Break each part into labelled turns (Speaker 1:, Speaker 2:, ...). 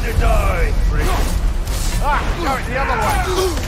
Speaker 1: to die, freak.
Speaker 2: Ah, going the other way.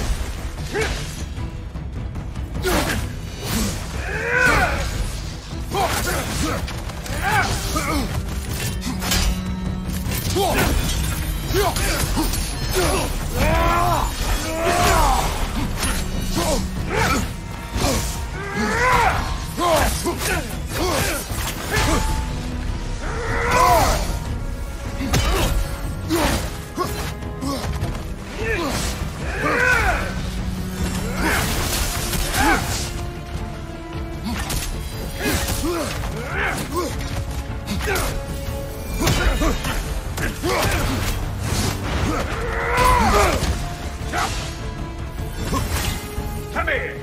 Speaker 1: Come here!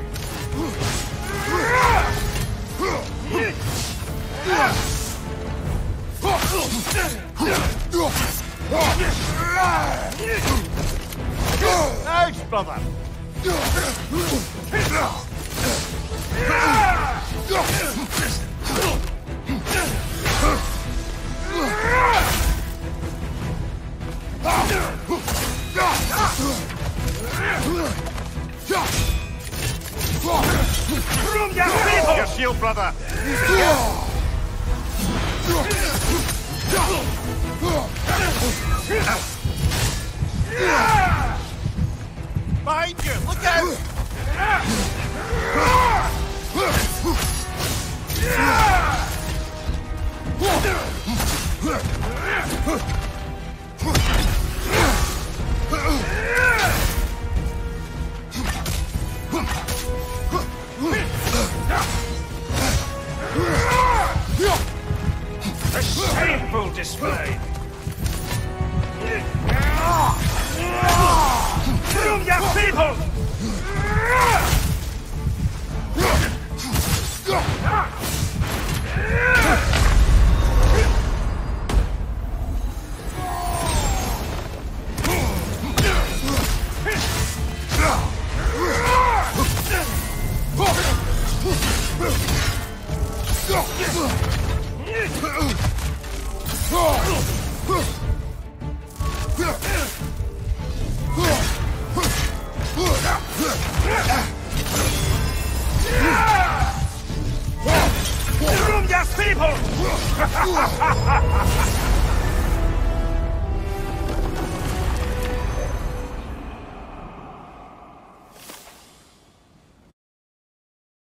Speaker 2: Thanks, brother.
Speaker 1: From your people!
Speaker 2: Your shield, brother. Behind you! Look out!
Speaker 1: A shameful display! From your people! From your people!